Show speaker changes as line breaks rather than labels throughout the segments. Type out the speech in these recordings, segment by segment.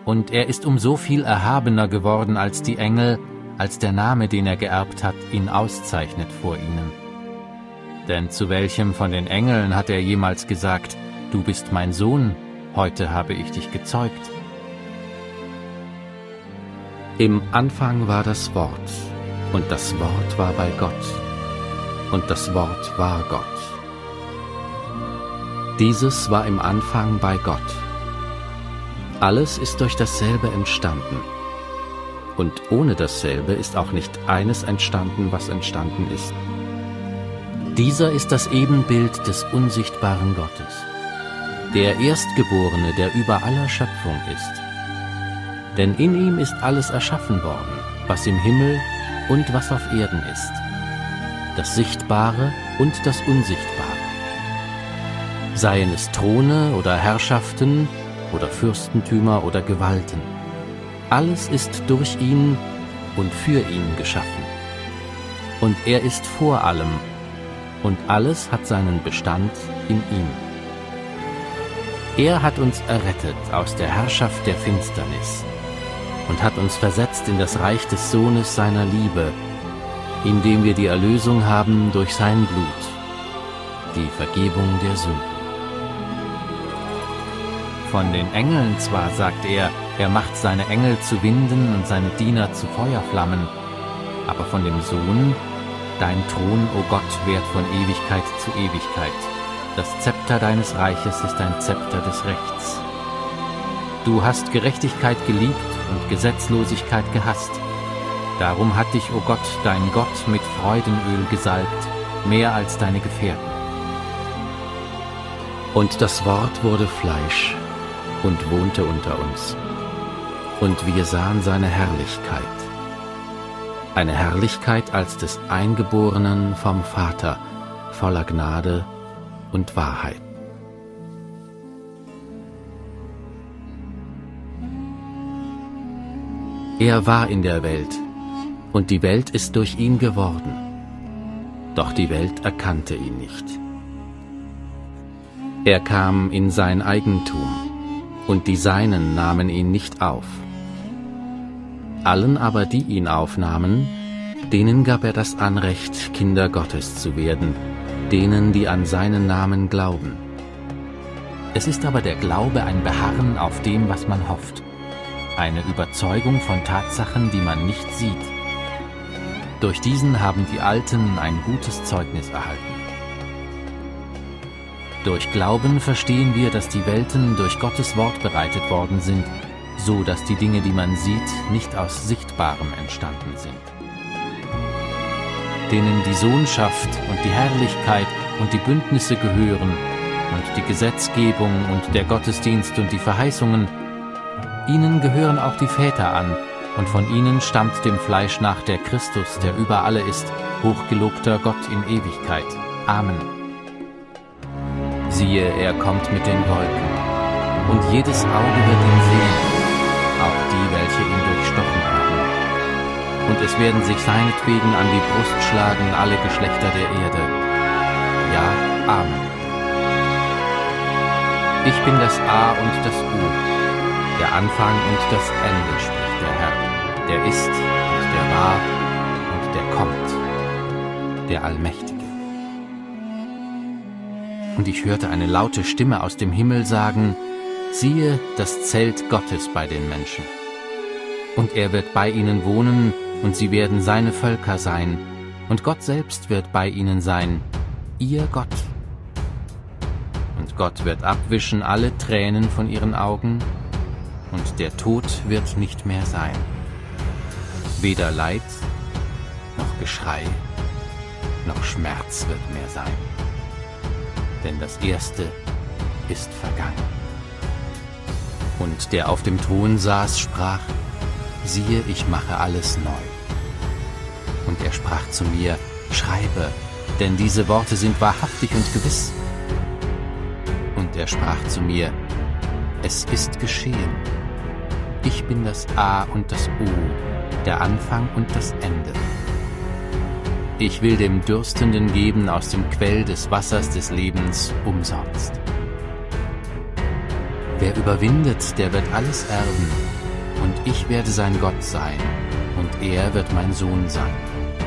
Und er ist um so viel erhabener geworden als die Engel, als der Name, den er geerbt hat, ihn auszeichnet vor ihnen. Denn zu welchem von den Engeln hat er jemals gesagt, du bist mein Sohn, heute habe ich dich gezeugt? Im Anfang war das Wort, und das Wort war bei Gott, und das Wort war Gott. Dieses war im Anfang bei Gott. Alles ist durch dasselbe entstanden. Und ohne dasselbe ist auch nicht eines entstanden, was entstanden ist. Dieser ist das Ebenbild des unsichtbaren Gottes, der Erstgeborene, der über aller Schöpfung ist. Denn in ihm ist alles erschaffen worden, was im Himmel und was auf Erden ist, das Sichtbare und das Unsichtbare. Seien es Throne oder Herrschaften oder Fürstentümer oder Gewalten. Alles ist durch ihn und für ihn geschaffen. Und er ist vor allem, und alles hat seinen Bestand in ihm. Er hat uns errettet aus der Herrschaft der Finsternis und hat uns versetzt in das Reich des Sohnes seiner Liebe, indem wir die Erlösung haben durch sein Blut, die Vergebung der Sünden. Von den Engeln zwar sagt er macht seine Engel zu Winden und seine Diener zu Feuerflammen, aber von dem Sohn, dein Thron, o Gott, währt von Ewigkeit zu Ewigkeit. Das Zepter deines Reiches ist ein Zepter des Rechts. Du hast Gerechtigkeit geliebt und Gesetzlosigkeit gehasst. Darum hat dich, o Gott, dein Gott, mit Freudenöl gesalbt, mehr als deine Gefährten. Und das Wort wurde Fleisch und wohnte unter uns. Und wir sahen seine Herrlichkeit. Eine Herrlichkeit als des Eingeborenen vom Vater, voller Gnade und Wahrheit. Er war in der Welt, und die Welt ist durch ihn geworden. Doch die Welt erkannte ihn nicht. Er kam in sein Eigentum, und die Seinen nahmen ihn nicht auf. Allen aber, die ihn aufnahmen, denen gab er das Anrecht, Kinder Gottes zu werden, denen, die an seinen Namen glauben. Es ist aber der Glaube ein Beharren auf dem, was man hofft, eine Überzeugung von Tatsachen, die man nicht sieht. Durch diesen haben die Alten ein gutes Zeugnis erhalten. Durch Glauben verstehen wir, dass die Welten durch Gottes Wort bereitet worden sind, so dass die Dinge, die man sieht, nicht aus Sichtbarem entstanden sind. Denen die Sohnschaft und die Herrlichkeit und die Bündnisse gehören und die Gesetzgebung und der Gottesdienst und die Verheißungen, ihnen gehören auch die Väter an, und von ihnen stammt dem Fleisch nach der Christus, der über alle ist, hochgelobter Gott in Ewigkeit. Amen. Siehe, er kommt mit den Wolken, und jedes Auge wird ihn sehen, auch die, welche ihn durchstochen haben. Und es werden sich seinetwegen an die Brust schlagen alle Geschlechter der Erde. Ja, Amen. Ich bin das A und das U, der Anfang und das Ende, spricht der Herr, der ist und der war und der kommt, der Allmächtige. Und ich hörte eine laute Stimme aus dem Himmel sagen, siehe, das Zelt Gottes bei den Menschen. Und er wird bei ihnen wohnen, und sie werden seine Völker sein, und Gott selbst wird bei ihnen sein, ihr Gott. Und Gott wird abwischen alle Tränen von ihren Augen, und der Tod wird nicht mehr sein. Weder Leid, noch Geschrei, noch Schmerz wird mehr sein. Denn das Erste ist vergangen. Und der auf dem Thron saß, sprach, siehe, ich mache alles neu. Und er sprach zu mir, schreibe, denn diese Worte sind wahrhaftig und gewiss. Und er sprach zu mir, es ist geschehen. Ich bin das A und das O, der Anfang und das Ende. Ich will dem Dürstenden geben aus dem Quell des Wassers des Lebens umsonst. Wer überwindet, der wird alles erben, und ich werde sein Gott sein, und er wird mein Sohn sein.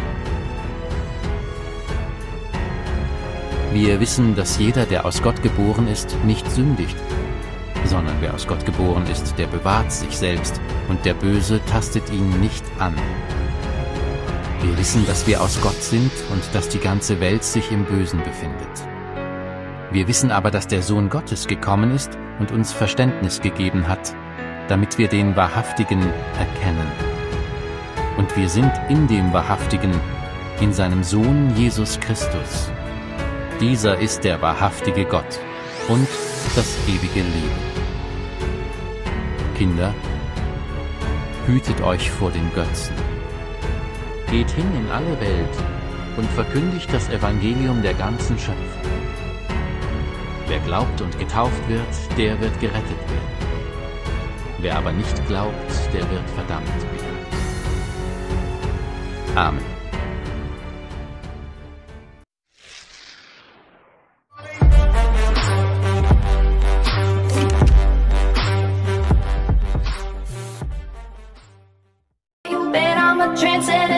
Wir wissen, dass jeder, der aus Gott geboren ist, nicht sündigt, sondern wer aus Gott geboren ist, der bewahrt sich selbst, und der Böse tastet ihn nicht an. Wir wissen, dass wir aus Gott sind und dass die ganze Welt sich im Bösen befindet. Wir wissen aber, dass der Sohn Gottes gekommen ist und uns Verständnis gegeben hat, damit wir den Wahrhaftigen erkennen. Und wir sind in dem Wahrhaftigen, in seinem Sohn Jesus Christus. Dieser ist der wahrhaftige Gott und das ewige Leben. Kinder, hütet euch vor den Götzen. Geht hin in alle Welt und verkündigt das Evangelium der ganzen Schöpfung. Wer glaubt und getauft wird, der wird gerettet werden. Wer aber nicht glaubt, der wird verdammt werden. Amen.
Transcendent.